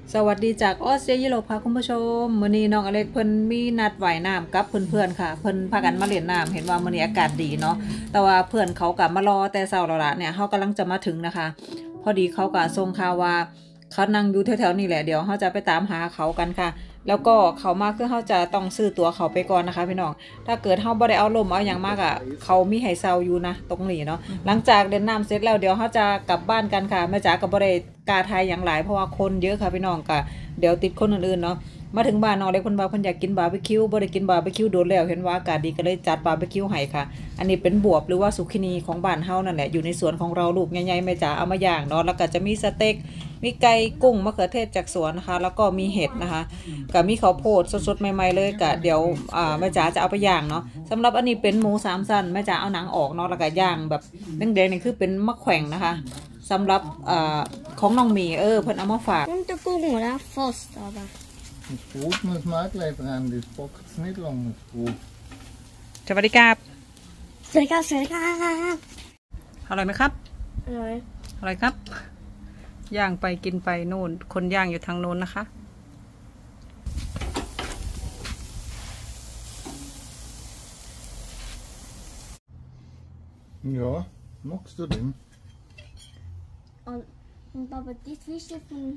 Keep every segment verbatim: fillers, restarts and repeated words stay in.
สวัสดีจากออสเตรเลียค่ะคุณผู้ชมมื้อนี้น้องอเล็กเพิ่นมีนัดว่ายน้ำกับเพื่อนๆค่ะเพิ่นพากันมาเล่นน้ำเห็นว่ามื้อนี้อากาศดีเนาะแต่ว่าเพื่อนเขาก็มารอแต่เช้าแล้วล่ะเนี่ยเฮากำลังจะมาถึงนะคะพอดีเขาก็ส่งข่าวว่าเขานั่งอยู่แถวๆนี่แหละเดี๋ยวเฮาจะไปตามหาเขากันค่ะแล้วก็เขามาคือเฮาจะต้องซื้อตั๋วเขาไปก่อนนะคะพี่น้องถ้าเกิดเฮาบ่ได้เอาลมเอาหยังมากอ่ะเขามีให้เซาอยู่นะตรงนี้เนาะหลังจากเล่นน้ำเสร็จแล้วเดี๋ยวเฮาจะกลับบ้านกันค่ะแม่จ๋าก็บ่ได้กล้าทายหยังหลายเพราะว่าคนเยอะค่ะพี่น้องก็เดี๋ยวติดคนอื่นๆเนาะมาถึงบ้านน้องเล็กเพิ่นว่าเพิ่นอยากกินบาร์บีคิวบ่ได้กินบาร์บีคิวโดนแล้วเห็นว่าอากาศดีก็เลยจัดบาร์บีคิวให้ค่ะอันนี้เป็นบวบหรือว่าสุขินีของบ้านเฮานั่นแหละอยู่ในสวนของเราลูกใหญ่ๆแม่จ๋าเอามาย่างเนาะแล้วก็จะมีสเต็กมีไก่กุ้งมะเขือเทศจากสวนนะคะแล้วก็มีเห็ดนะคะก็มีข้าวโพดสดๆใหม่ๆเลยก็เดี๋ยวอ่าแม่จ๋าจะเอาไปย่างเนาะสำหรับอันนี้เป็นหมูสามชั้นแม่จ๋าเอาหนังออกเนาะแล้วก็ย่างแบบแดงๆนี่คือเป็นมะแขว่งนะคะสำหรับอ่าของน้องหมีเออเพิ่นเอามาฝาก Inte gångerna först aber. Het goed met maakleveren, die pockets niet lang met goed. สวัสดีครับ Sverika, Sverika. อร่อยไหมครับ Nej. อร่อยครับ ย่างไปกินไปโน่น คนย่างอยู่ทางโน้นนะคะ Ja, magst du den? Und, und aber das wisst ihr von.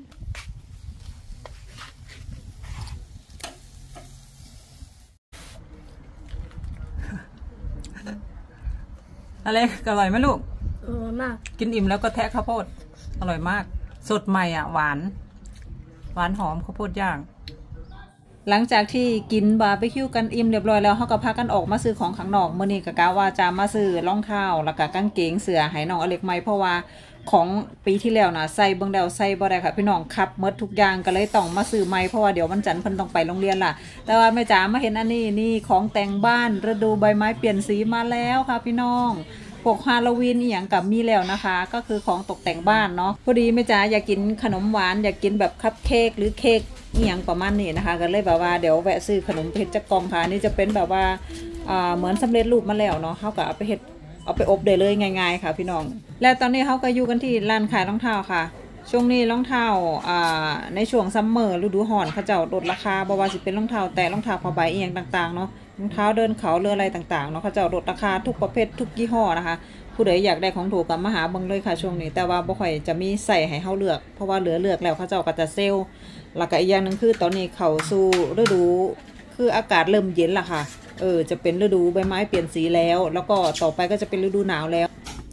อะไรอร่อยไหมลูก Oh, Mark. กินอิ่มแล้วก็แทะข้าวโพด อร่อยมาก สดใหม่อ่ะหวาน หวานหอมข้าวโพดย่าง หลังจากที่กินบาร์บีคิวกันอิ่มเรียบร้อยแล้วเขาก็พากันออกมาซื้อของข้างนอกมื้อนี้ก็กะว่าจะมาซื้อรองเท้าแล้วก็กางเกงเสื้อให้น้องอเล็กใหม่เพราะว่าของปีที่แล้วนะใส่เบิ่งแล้วใส่บ่ได้ค่ะพี่น้องคับหมดทุกอย่างก็เลยต้องมาซื้อใหม่เพราะว่าเดี๋ยววันจันทร์เพิ่นต้องไปโรงเรียนล่ะแต่ว่าแม่จ๋ามาเห็นอันนี้นี่ของแต่งบ้านฤดูใบไม้เปลี่ยนสีมาแล้วค่ะพี่น้องพวกฮาโลวีนอีหยังกับมีแล้วนะคะก็คือของตกแต่งบ้านเนาะพอดีแม่จ๋าอยากกินขนมหวานอยากกินแบบคัพเค้กหรือเค้กอีหยังประมาณนี้นะคะก็เลยแบบว่าเดี๋ยวแวะซื้อขนมเพชรจักกล่องค่ะนี่จะเป็นแบบว่าอ่าเหมือนสำเร็จรูปมาแล้วเนาะเฮาก็เอาไปเฮ็ดเอาไปอบได้เลยง่ายๆค่ะพี่น้องแล้วตอนนี้เฮาก็อยู่กันที่ร้านขายรองเท้าค่ะช่วงนี้รองเท้าอ่าในช่วงซัมเมอร์ฤดูร้อนเขาเจ้าลดราคาบ่ว่าสิเป็นรองเท้าแตะรองเท้าผ้าใบอีหยังต่างๆเนาะรองเท้าเดินเขาเรืออะไรต่างๆเนาะเขาเจ้าลดราคาทุกประเภททุกยี่ห้อนะคะผู้ใดอยากได้ของถูกก็มาหาเบิ่งเลยค่ะช่วงนี้แต่ว่าบ่ค่อยจะมีใส่ให้เฮาเลือกเพราะว่าเหลือเลือกแล้วเขาเจ้าก็จะเซลล์แล้วก็อีกอย่างนึงคือตอนนี้เข้าสู่ฤดูคืออากาศเริ่มเย็นล่ะค่ะเออจะเป็นฤดูใบไม้เปลี่ยนสีแล้วแล้วก็ต่อไปก็จะเป็นฤดูหนาวแล้ว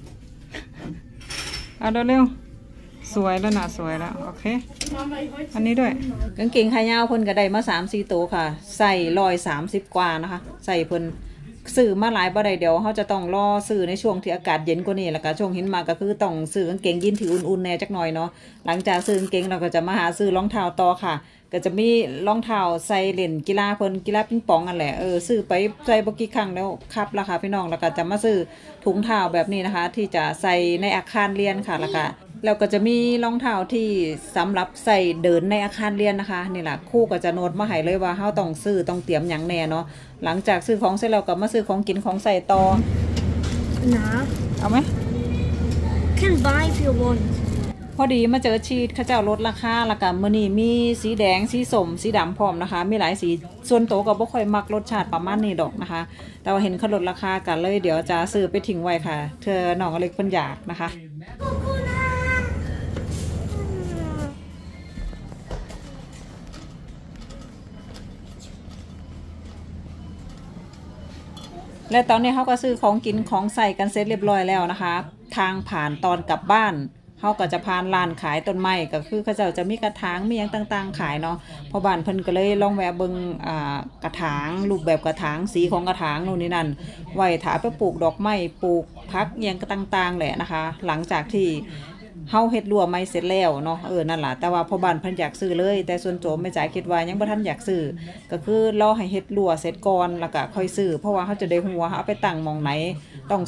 เอาเร็วๆสวยแล้วนะสวยแล้วโอเคอันนี้ด้วยกางเกงขายาวเพิ่นก็ได้มา สามสี่ ตัวค่ะใส่ร้อยสามสิบกว่านะคะใส่เพิ่นซื้อมาหลายบ่ได้เดี๋ยวเขาจะต้องรอซื้อในช่วงที่อากาศเย็นกว่านี้แล้วก็ช่วงหิมะก็คือต้องซื้อกางเกงยีนที่อุ่นๆแน่จักหน่อยเนาะหลังจากซื้อกางเกงเราก็จะมาหาซื้อรองเท้าต่อค่ะก็จะมีรองเท้าใส่เล่นกีฬาเพิ่นกีฬาปิงปองกันแหละเออซื้อไปใส่บ่กี่ครั้งแล้วครับราคาพี่น้องแล้วก็จะมาซื้อถุงเท้าแบบนี้นะคะที่จะใส่ในอาคารเรียนค่ะแล้วก็แล้วก็จะมีรองเท้าที่สำหรับใส่เดินในอาคารเรียนนะคะนี่แหละครูก็จะโน้ตมาให้เลยว่าเฮาต้องซื้อต้องเตรียมหยังแน่เนาะหลังจากซื้อของเสร็จแล้วก็มาซื้อของกินของใส่ต่อ Na. เอาไหม Can buy if you want. พอดีมาเจอชีทเขาเจ้าลดราคาแล้วก็มื้อนี้มีสีแดงสีส้มสีดำพร้อมนะคะมีหลายสีส่วนตัวก็บ่ค่อยมักรสชาติประมาณนี้ดอกนะคะแต่ว่าเห็นเขาลดราคากันเลยเดี๋ยวจะซื้อไปทิ้งไว้ค่ะเธอน้องอเล็กเพิ่นอยากนะคะและตอนนี้เขาก็ซื้อของกินของใส่กันเสร็จเรียบร้อยแล้วนะคะทางผ่านตอนกลับบ้านเขาก็จะผ่านร้านขายต้นไม้ก็คือเขาจะจะมีกระถางมีอย่างต่างๆขายเนาะพอบ้านเพิ่นก็เลยลองแวะเบิ่งอ่ากระถางรูปแบบกระถางสีของกระถางนู่นนี่นั่นไว้ถาไปปลูกดอกไม้ปลูกพักอย่างต่างๆแหละนะคะหลังจากที่เฮาเฮ็ดรั้วไม้เสร็จแล้วเนาะเออนั่นล่ะแต่ว่าพอบ้านเพิ่นอยากซื้อเลยแต่ส่วนโจมแม่จ๋าคิดว่ายังบ่ทันอยากซื้อก็คือรอให้เฮ็ดรั้วเสร็จก่อนแล้วก็ค่อยซื้อเพราะว่าเฮาจะได้ฮู้ว่าเอาไปตั้งหม้องไหนต้องใส่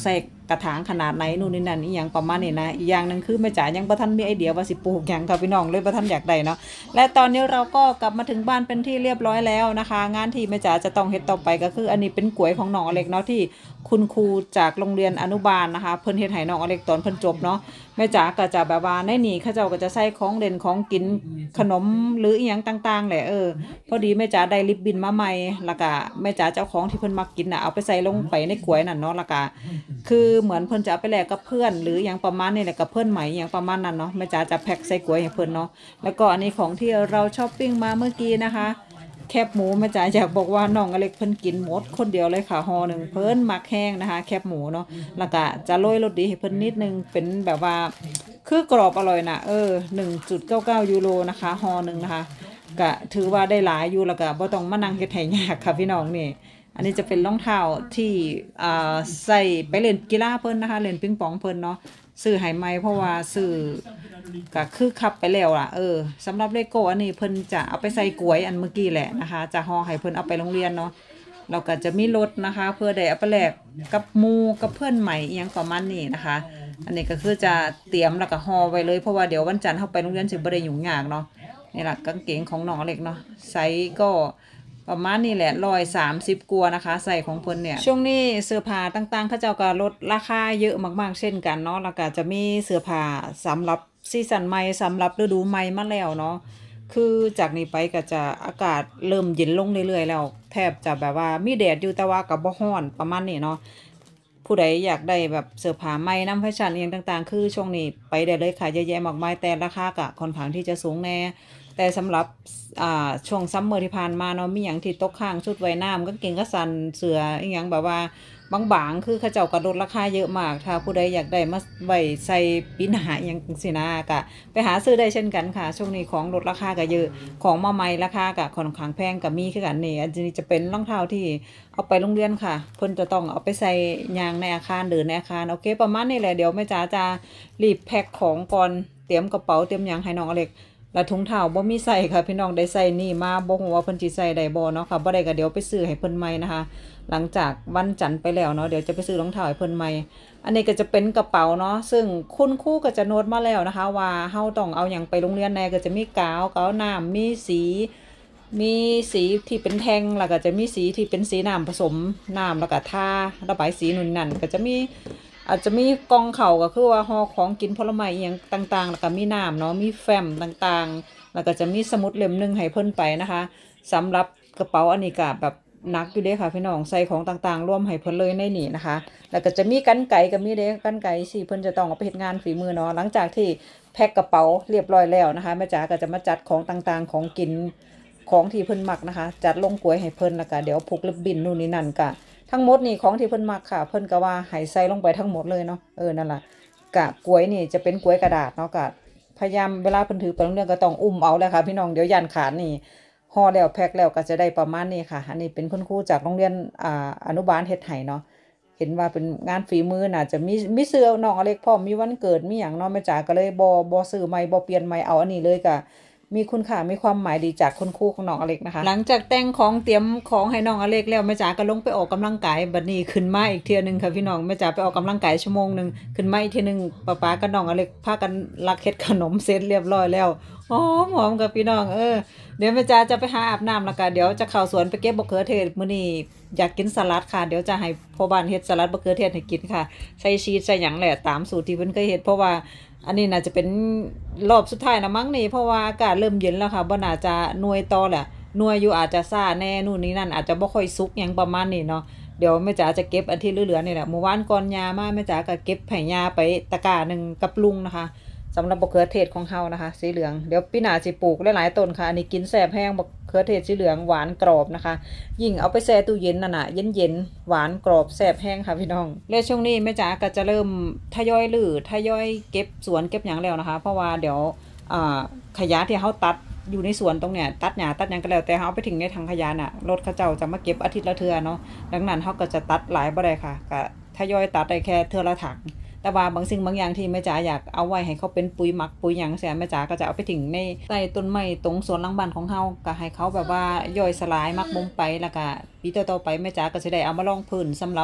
กระถางขนาดไหนนู่นนี่นั่นอีหยังประมาณนี้นะอีกอย่างนึงคือแม่จ๋ายังบ่ทันมีไอเดียว่าสิปลูกหยังค่ะพี่น้องเลยบ่ทันอยากได้เนาะและตอนนี้เราก็กลับมาถึงบ้านเป็นที่เรียบร้อยแล้วนะคะงานที่แม่จ๋าจะต้องเฮ็ดต่อไปก็คืออันนี้เป็นก๋วยของน้องอเล็กเนาะที่คุณครูจากโรงเรียนอนุบาลนะคะเพิ่นเฮ็ดให้น้องอเล็กตอนเพิ่นจบเนาะแม่จ๋าก็จะแบบว่าในนี่เขาเจ้าก็จะใส่ของเด่นของกินขนมหรืออีหยังต่างๆแหละเออพอดีแม่จ๋าได้ลิปบินมาใหม่แล้วก็แม่จ๋าเจ้าของที่เพิ่นมักกินน่ะเอาไปใส่ลงไปในก๋วยนั่นเนาะแล้วก็คือเหมือนเพิ่นจะเอาไปแลกกับเพื่อนหรืออย่างประมาณนี้แหละกับเพื่อนใหม่อย่างประมาณนั้นเนาะแม่จ๋าจะแพ็คใส่ก๋วยให้เพิ่นเนาะแล้วก็อันนี้ของที่เราช้อปปิ้งมาเมื่อกี้นะคะแคบหมูแม่จ๋าอยากบอกว่าน้องอเล็กเพิ่นกินหมดคนเดียวเลยค่ะห่อหนึ่งเพิ่นมักแห้งนะคะแคบหมูเนาะแล้วก็จะโรยรสดีให้เพิ่นนิดนึงเป็นแบบว่าคือกรอบอร่อยนะเออ หนึ่งจุดเก้าเก้า ยูโรนะคะห่อหนึ่งนะคะก็ถือว่าได้หลายอยู่แล้วก็บ่ต้องมานั่งเฮ็ดให้ยากค่ะพี่น้องนี่อันนี้จะเป็นรองเท้าที่อ่าใส่ไปเล่นกีฬาเพิ่นนะคะเล่นปิงปองเพิ่นเนาะซื้อให้ใหม่เพราะว่าซื้อก็คือขับไปแล้วล่ะเออสำหรับเลโก้อันนี้เพิ่นจะเอาไปใส่ก๋วยอันเมื่อกี้แหละนะคะจะห่อให้เพิ่นเอาไปโรงเรียนเนาะเราก็จะมีรถนะคะเพื่อได้เอาไปแลกกับหมู่กับเพื่อนใหม่อีหยังประมาณนี้นะคะอันนี้ก็คือจะเตรียมแล้วก็ห่อไว้เลยเพราะว่าเดี๋ยววันจันทร์เฮาไปโรงเรียนสิบ่ได้ยุ่งยากเนาะนี่ล่ะกางเกงของน้องเล็กเนาะไซส์ก็ประมาณนี้แหละร้อยสามสิบกว่านะคะใส่ของเพิ่นเนี่ยช่วงนี้เสื้อผ้าต่างๆเขาเจ้าก็ลดราคาเยอะมากๆเช่นกันเนาะแล้วก็จะมีเสื้อผ้าสำหรับซีซั่นใหม่สำหรับฤดูใหม่มาแล้วเนาะคือจากนี้ไปก็จะอากาศเริ่มเย็นลงเรื่อยๆแล้วแทบจะแบบว่ามีแดดอยู่แต่ว่าก็บ่ร้อนประมาณนี้เนาะผู้ใดอยากได้แบบเสื้อผ้าใหม่นำแฟชั่นเองต่างๆคือช่วงนี้ไปได้เลยค่ะเยอะแยะมากมายแต่ราคาก็ค่อนข้างที่จะสูงแน่แต่สำหรับอ่าช่วงซัมเมอร์ที่ผ่านมาเนาะมีอย่างที่ตกค้างชุดว่ายน้ำกางเกงขาสั้นเสื้ออีหยังแบบว่าบางๆคือเขาเจ้าก็ลดราคาเยอะมากถ้าผู้ใดอยากได้มาไว้ใส่ปีหน้าอหยังจังซี่นะก็ไปหาซื้อได้เช่นกันค่ะช่วงนี้ของลดราคาก็เยอะของมาใหม่ราคาก็ค่อนข้างแพงก็มีคือกันนี่อันนี้จะเป็นรองเท้าที่เอาไปโรงเรียนค่ะเพิ่นจะต้องเอาไปใส่ยางในอาคารเดินในอาคารโอเคประมาณนี้แหละเดี๋ยวแม่จ๋าจะรีบแพ็คของก่อนเตรียมกระเป๋าเตรียมหยังให้น้องอเล็กแล้วถุงเท้าบ่มีใส่ค่ะพี่น้องได้ใส่นี่มาบ่ฮู้ว่าเพิ่นสิใส่ได้บ่เนาะค่ะบ่ได้ก็เดี๋ยวไปซื้อให้เพิ่นใหม่นะคะหลังจากวันจันทร์ไปแล้วเนาะเดี๋ยวจะไปซื้อรองเท้าให้เพิ่นใหม่อันนี้ก็จะเป็นกระเป๋าเนาะซึ่งคุณครูก็จะโน้ตมาแล้วนะคะว่าเฮาต้องเอาหยังไปโรงเรียนแน่ก็จะมีกาวกาวน้ำมีสีมีสีที่เป็นแท่งแล้วก็จะมีสีที่เป็นสีน้ำผสมน้ำแล้วก็ทาระบายสีนู่นนั่นก็จะมีอาจจะมีกล่องเข่าก็คือว่าห่อของกินผลไม้อหยังต่างๆแล้วก็มีน้ำเนาะมีแฟ้มต่างๆแล้วก็จะมีสมุดเล่มนึงให้เพิ่นไปนะคะสำหรับกระเป๋าอันนี้ก็แบบหนักอยู่เด้ค่ะพี่น้องใส่ของต่างๆร่วมให้เพิ่นเลยในนี่นะคะแล้วก็จะมีกรรไกรก็มีเด้กรรไกรสิเพิ่นจะต้องเอาไปเฮ็ดงานฝีมือเนาะหลังจากที่แพ็คกระเป๋าเรียบร้อยแล้วนะคะแม่จ๋าก็จะมาจัดของต่างๆของกินของที่เพิ่นมักนะคะจัดลงกลวยให้เพิ่นแล้วก็เดี๋ยวพกลิบบินนู่นนี่นั่นก็ทั้งหมดนี่ของที่เพิ่นมักค่ะเพิ่นก็ว่าให้ใส่ลงไปทั้งหมดเลยเนาะเออนั่นล่ะกะกลวยนี่จะเป็นกลวยกระดาษเนาะก็พยายามเวลาเพิ่นถือไปโรงเรียนก็ต้องอุ้มเอาเลยค่ะพี่น้องเดี๋ยวยันขาดนี่ห่อแล้วแพ็คแล้วก็จะได้ประมาณนี้ค่ะอันนี้เป็นคุณครูจากโรงเรียนอ่าอนุบาลเฮ็ดให้เนาะเห็นว่าเป็นงานฝีมือน่ะจะมีมีเสื้อน้องอเล็กพร้อมมีวันเกิดมีหยังเนาะแม่จ๋าก็เลยบ่บ่ซื้อใหม่บ่เปลี่ยนใหม่เอาอันนี้เลยก็มีคุณค่ามีความหมายดีจากคุณครูของน้องอเล็กนะคะหลังจากแต่งของเตรียมของให้น้องอเล็กแล้วแม่จ๋าก็ลงไปออกกำลังกายบัดนี้ขึ้นมาอีกเที่ยนึงค่ะพี่น้องแม่จ๋าไปออกกำลังกายชั่วโมงนึงขึ้นมาอีกเที่ยนึงป้าป๊ากับน้องอเล็กพากันลักเฮ็ดขนมเสร็จเรียบร้อยแล้วหอมหอมกับพี่น้องเออเดี๋ยวแม่จ๋าจะไปหาอาบน้ำแล้วก็เดี๋ยวจะเข้าสวนไปเก็บมะเขือเทศมื้อนี้อยากกินสลัดค่ะเดี๋ยวจะให้พ่อบ้านเฮ็ดสลัดมะเขือเทศให้กินค่ะใส่ชีสใส่หยังแหละตามสูตรที่เพิ่นเคยเฮ็ดเพราะว่าอันนี้น่าจะเป็นรอบสุดท้ายนะมั้งนี่เพราะว่าอากาศเริ่มเย็นแล้วค่ะบ่น่าจะหน่วยต่อแหละหน่วยอยู่อาจจะซ่าแน่นู่นนี่นั่นอาจจะบ่ค่อยสุกหยังประมาณนี้เนาะเดี๋ยวแม่จ๋าจะเก็บอันที่เหลือๆนี่แหละเมื่อวานก่อนยามาแม่จ๋าก็เก็บให้ยาไปตะกร้านึงกับลุงนะคะสำหรับมะเขือเทศของเฮานะคะสีเหลืองเดี๋ยวปีหน้าสิปลูกหลายๆต้นค่ะอันนี้กินแซ่บแห้งมะเขือเทศสีเหลืองหวานกรอบนะคะยิ่งเอาไปแช่ตู้เย็นน่ะน่ะเย็นๆหวานกรอบแซ่บแห้งค่ะพี่น้องและช่วงนี้แม่จ๋าก็จะเริ่มทยอยลื้อทยอยเก็บสวนเก็บหยังแล้วนะคะเพราะว่าเดี๋ยวอ่าขยะที่เฮาตัดอยู่ในสวนตรงเนี้ยตัดหญ้าตัดหยังก็แล้วแต่เฮาเอาไปทิ้งในถังขยะน่ะรถเขาเจ้าจะมาเก็บอาทิตย์ละเทื่อเนาะดังนั้นเฮาก็จะตัดหลายบ่ได้ค่ะก็ทยอยตัดได้แค่เทื่อละถังแต่ว่าบางสิ่งบางอย่างที่แม่จ๋าอยากเอาไว้ให้เขาเป็นปุ๋ยหมักปุ๋ยหยังเสียแม่จ๋าก็จะเอาไปทิ้งในใต้ต้นไม้ตรงสวนหลังบ้านของเฮาก็ให้เขาแบบว่าย่อยสลายมักมุมไปแล้วก็ปีต่อๆไปแม่จ๋าก็สิได้เอามาลองพื้นสำหรับ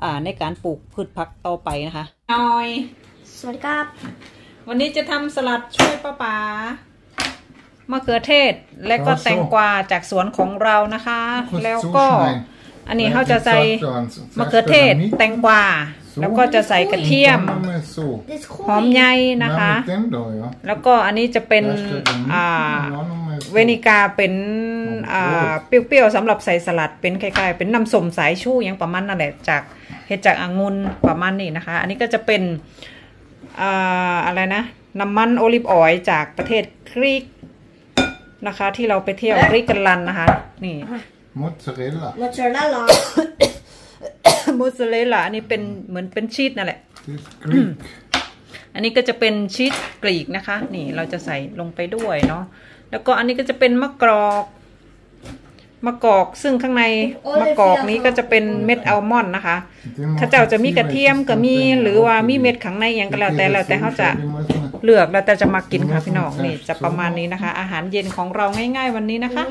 อ่าในการปลูกพืชผักต่อไปนะคะน้อยสวัสดีครับวันนี้จะทำสลัดช่วยป้าป๋ามะเขือเทศและก็แตงกวาจากสวนของเรานะคะ แล้วก็อันนี้เขาจะใส่มะเขือเทศแตงกวาแล้วก็จะใส่กระเทียมหอมใหญ่นะคะ แล้วก็อันนี้จะเป็นอ่าเวนิกาเป็นอ่าเปรี้ยวๆสำหรับใส่สลัดเป็นคล้ายๆเป็นน้ำส้มสายชูอย่างประมาณนั่นแหละจากเห็ดจากองุ่นประมาณนี้นะคะอันนี้ก็จะเป็นอ่าอะไรนะน้ำมันโอลิฟออยล์จากประเทศกรีกนะคะที่เราไปเที่ยวกรีกกันลันนะคะนี่มอสซาเรลล่ามอสซาเรลล่ามอสซาเรลล่าอันนี้เป็นเหมือนเป็นชีสนั่นแหละกรีกอันนี้ก็จะเป็นชีสกรีกนะคะนี่เราจะใส่ลงไปด้วยเนาะแล้วก็อันนี้ก็จะเป็นมะกรอกมะกอกซึ่งข้างในมะกอกนี้ก็จะเป็นเม็ดอัลมอนด์นะคะถ้าเจ้าจะมีกระเทียมก็มีหรือว่ามีเม็ดข้างในอย่างก็แล้วแต่แล้วแต่เขาจะเลือกแล้วแต่จะมากินค่ะพี่น้องนี่จะประมาณนี้นะคะอาหารเย็นของเราง่ายๆวันนี้นะคะ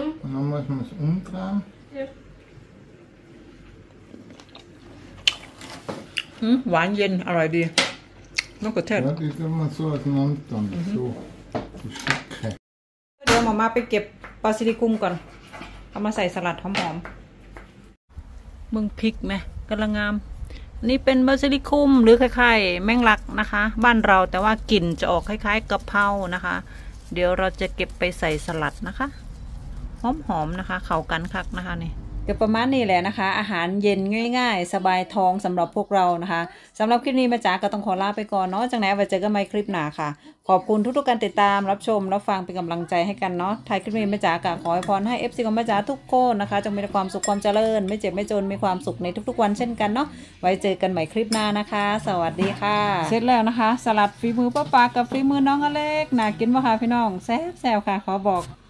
อืมหวานเย็นอร่อยดีมะเขือเทศเดี๋ยวมาม่าไปเก็บบาซิลิกุมก่อนเอามาใส่สลัดหอมๆมึงพริกไหมกำลังงามนี่เป็นบาซิลิกุมหรือคล้ายๆแมงลักนะคะบ้านเราแต่ว่ากลิ่นจะออกคล้ายๆกะเพรานะคะเดี๋ยวเราจะเก็บไปใส่สลัดนะคะหอมๆนะคะเข้ากันคักนะคะนี่ก็ประมาณนี้แหละนะคะอาหารเย็นง่ายๆสบายท้องสำหรับพวกเรานะคะสำหรับคลิปนี้แม่จ๋าก็ต้องขอลาไปก่อนเนาะจากไหนไว้เจอกันใหม่คลิปหน้าค่ะขอบคุณทุกๆการติดตามรับชมรับฟังเป็นกำลังใจให้กันเนาะท้ายคลิปนี้แม่จ๋าก็ขอให้พรให้ เอฟ ซี ของแม่จ๋าทุกคนนะคะจงมีความสุขความเจริญไม่เจ็บไม่จนมีความสุขในทุกๆวันเช่นกันเนาะไว้เจอกันใหม่คลิปหน้านะคะสวัสดีค่ะเสร็จแล้วนะคะสลัดฝีมือป้าปากับฝีมือน้องอเล็กน่ากินป่ะคะพี่น้องแซ่บๆค่ะขอบอก